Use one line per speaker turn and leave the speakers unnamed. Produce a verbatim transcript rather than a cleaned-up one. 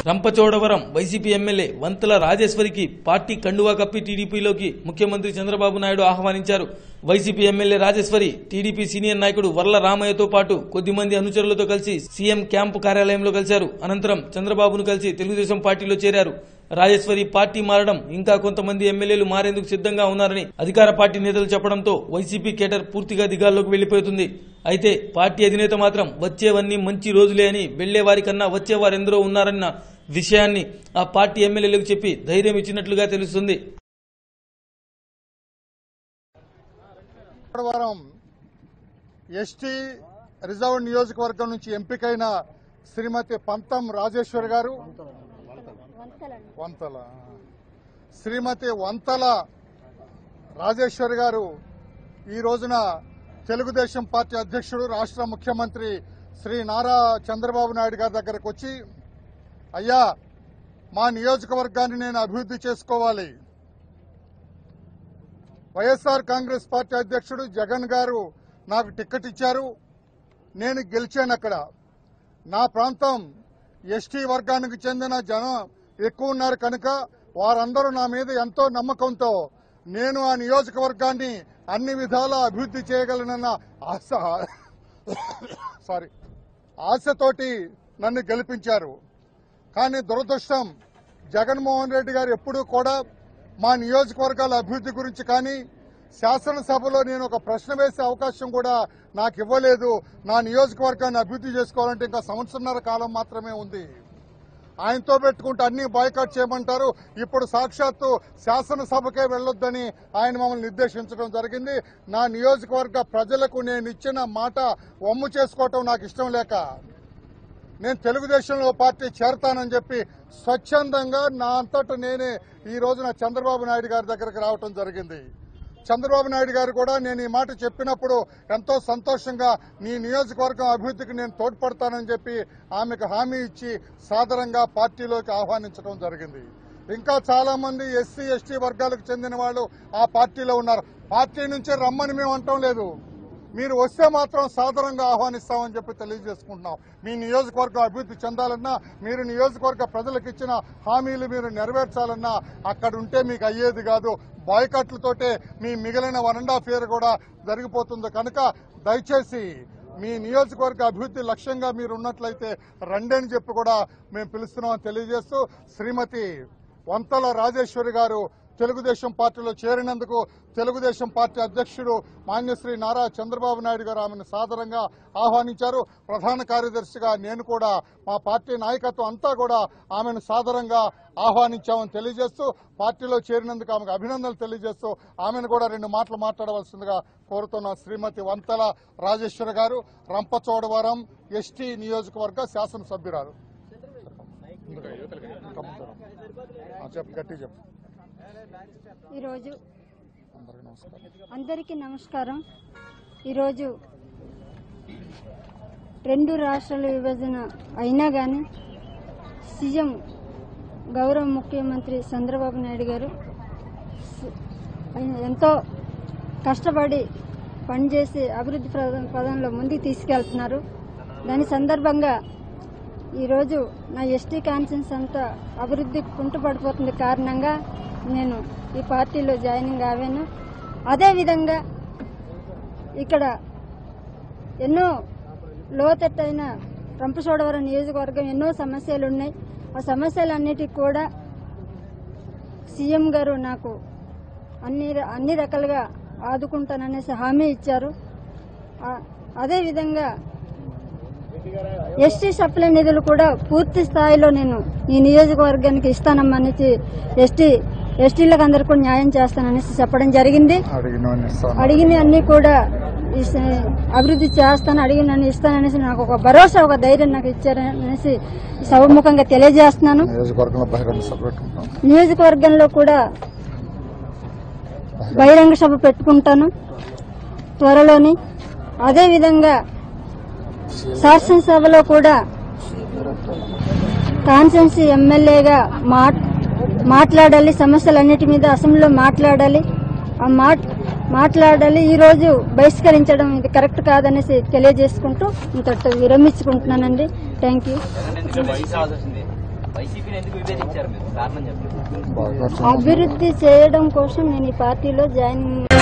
Rampachodavaram YCP MLA Vanthala రాజేశ్వరికి party కండువా కప్పి టీడీపీలోకి ముఖ్యమంత్రి చంద్రబాబు నాయుడు ఆహ్వానించారు. YCP MLA Rajeshwari TDP senior నాయకుడు వర్ల రామయ్యతో పాటు కొద్దిమంది అనుచరులతో కలిసి సీఎం క్యాంపు కార్యాలయంలో కలిశారు. అనంతరం చంద్రబాబును కలిసి తెలుగుదేశం పార్టీలో చేరారు. రాజేశ్వరి పార్టీ మారడం, ఇంకా కొంతమంది ఎమ్మెల్యేలు మారేందుకు సిద్దంగా ఉన్నారని అధికార పార్టీ నేతలు చెప్పడంతో వైసీపీ కేటర్ పూర్తిగా దిగాల్లోకి వెళ్లిపోతుంది. అయితే పార్టీ అధినేత మాత్రం వచ్చేవన్నీ మంచి రోజులే అని, వెళ్లేవారి కన్నా వచ్చేవారెందరో ఉన్నారన్న విషయాన్ని ఆ పార్టీ ఎమ్మెల్యేలకు చెప్పి ధైర్యం ఇచ్చినట్లుగా తెలుస్తుంది.
ఎస్టీ రిజర్వ్ నియోజకవర్గం నుంచి ఎంపికైన శ్రీమతి పంతం రాజేశ్వరి గారు వంతల శ్రీమతి వంతల రాజేశ్వరి గారు ఈ రోజున తెలుగుదేశం పార్టీ అధ్యక్షుడు, రాష్ట్ర ముఖ్యమంత్రి శ్రీ నారా చంద్రబాబు నాయుడు గారి దగ్గరకు వచ్చి, అయ్యా మా నియోజకవర్గాన్ని నేను అభివృద్ధి చేసుకోవాలి, వైఎస్ఆర్ కాంగ్రెస్ పార్టీ అధ్యక్షుడు జగన్ గారు నాకు టికెట్ ఇచ్చారు, నేను గెలిచాను, అక్కడ నా ప్రాంతం ఎస్టీ వర్గానికి చెందిన జనం ఎక్కువ ఉన్నారు కనుక వారందరూ నా మీద ఎంతో నమ్మకంతో నేను ఆ నియోజకవర్గాన్ని అన్ని విధాలా అభివృద్ధి చేయగలనన్న ఆశ సారీ ఆశతోటి నన్ను గెలిపించారు. కానీ దురదృష్టం, జగన్మోహన్ రెడ్డి గారు ఎప్పుడూ కూడా మా నియోజకవర్గాల అభివృద్ధి గురించి కానీ శాసనసభలో నేను ఒక ప్రశ్న వేసే అవకాశం కూడా నాకు ఇవ్వలేదు. నా నియోజకవర్గాన్ని అభివృద్ధి చేసుకోవాలంటే ఇంకా సంవత్సరన్నర కాలం మాత్రమే ఉంది. ఆయనతో పెట్టుకుంటే అన్ని బాయ్కాట్ చేయమంటారు. ఇప్పుడు సాక్షాత్తు శాసనసభకే వెళ్లొద్దని ఆయన మమ్మల్ని నిర్దేశించడం జరిగింది. నా నియోజకవర్గ ప్రజలకు నేను ఇచ్చిన మాట వమ్ము చేసుకోవటం నాకు ఇష్టం లేక నేను తెలుగుదేశంలో పార్టీ చేరతానని చెప్పి స్వచ్ఛందంగా నా అంతటా నేనే ఈ రోజున చంద్రబాబు నాయుడు గారి దగ్గరకు రావటం జరిగింది. చంద్రబాబు నాయుడు గారు కూడా నేను ఈ మాట చెప్పినప్పుడు ఎంతో సంతోషంగా నీ నియోజకవర్గం అభివృద్ధికి నేను తోడ్పడతానని చెప్పి ఆమెకు హామీ ఇచ్చి సాదరంగా పార్టీలోకి ఆహ్వానించడం జరిగింది. ఇంకా చాలా మంది ఎస్సీ ఎస్టీ వర్గాలకు చెందిన వాళ్ళు ఆ పార్టీలో ఉన్నారు. పార్టీ నుంచి రమ్మని మేము అంటం లేదు, మీరు వస్తే మాత్రం సాదరంగా ఆహ్వానిస్తామని చెప్పి తెలియజేసుకుంటున్నాం. మీ నియోజకవర్గం అభివృద్ధి చెందాలన్నా, మీరు నియోజకవర్గ ప్రజలకు ఇచ్చిన హామీలు మీరు నెరవేర్చాలన్నా అక్కడ ఉంటే మీకు అయ్యేది కాదు. బాయ్కాట్లతోటే మీ మిగిలిన వన్ అండ్ హాఫ్ ఇయర్ కూడా జరిగిపోతుంది కనుక దయచేసి మీ నియోజకవర్గ అభివృద్ధి లక్ష్యంగా మీరు ఉన్నట్లయితే రండి అని చెప్పి కూడా మేము పిలుస్తున్నామని తెలియజేస్తూ, శ్రీమతి వంతల రాజేశ్వరి గారు తెలుగుదేశం పార్టీలో చేరినందుకు తెలుగుదేశం పార్టీ అధ్యక్షుడు మాన్యశ్రీ నారా చంద్రబాబు నాయుడు గారు ఆమెను సాదరంగా ఆహ్వానించారు. ప్రధాన కార్యదర్శిగా నేను కూడా, మా పార్టీ నాయకత్వం అంతా కూడా ఆమెను సాదరంగా ఆహ్వానించామని తెలియజేస్తూ, పార్టీలో చేరినందుకు ఆమెకు అభినందనలు తెలియజేస్తూ ఆమెను కూడా రెండు మాటలు మాట్లాడవలసిందిగా కోరుతున్న శ్రీమతి వంతల రాజేశ్వరి గారు, రంపచోడవరం ఎస్టీ నియోజకవర్గ శాసనసభ్యురాలు. చెప్పు, గట్టి చెప్పు.
ఈరోజు అందరికీ నమస్కారం. ఈరోజు రెండు రాష్ట్రాల విభజన అయినా కానీ సీఎం గౌరవ ముఖ్యమంత్రి చంద్రబాబు నాయుడు గారు ఎంతో కష్టపడి పనిచేసి అభివృద్ధి పదంలో ముందుకు తీసుకెళ్తున్నారు. దాని సందర్భంగా ఈరోజు నా ఎస్టీ కాన్ఫరెన్స్ అంతా అభివృద్ధి కుంటుపడిపోతుంది కారణంగా నేను ఈ పార్టీలో జాయినింగ్ అయ్యాను. అదేవిధంగా ఇక్కడ ఎన్నో లోతట్టైన రంపచోడవరం నియోజకవర్గం ఎన్నో సమస్యలు ఉన్నాయి. ఆ సమస్యలన్నిటికీ కూడా సీఎం గారు నాకు అన్ని అన్ని రకాలుగా ఆదుకుంటాననేసి హామీ ఇచ్చారు. అదేవిధంగా ఎస్టీ సప్లై నిధులు కూడా పూర్తి స్థాయిలో నేను ఈ నియోజకవర్గానికి ఇస్తానమ్మనేసి ఎస్టీ ఎస్టీలకు అందరికీ కూడా న్యాయం చేస్తాననేసి చెప్పడం జరిగింది. అడిగిన అన్ని కూడా అభివృద్ధి చేస్తాను, అడిగిన ఇస్తాననేసి నాకు ఒక భరోసా, ఒక ధైర్యం నాకు ఇచ్చారనేసి సభముఖంగా తెలియజేస్తున్నాను. నియోజకవర్గంలో కూడా బహిరంగ సభ పెట్టుకుంటాను త్వరలోని. అదేవిధంగా శాసనసభలో కూడా కాన్స్టిట్యున్సీ ఎమ్మెల్యేగా మాట్లాడాలి, సమస్యలన్నిటి మీద అసెంబ్లీలో మాట్లాడాలి, ఆ మాట్లాడాలి. ఈ రోజు బహిష్కరించడం ఇది కరెక్ట్ కాదనేసి తెలియజేసుకుంటూ ఇంతటితో విరమించుకుంటున్నానండి. Thank you.
వైసీపీని ఎందుకు విభేదించారు మీరు? కారణం చెప్పండి.
అభివృద్ధి చేయడం కోసం నేను ఈ పార్టీలో జాయిన్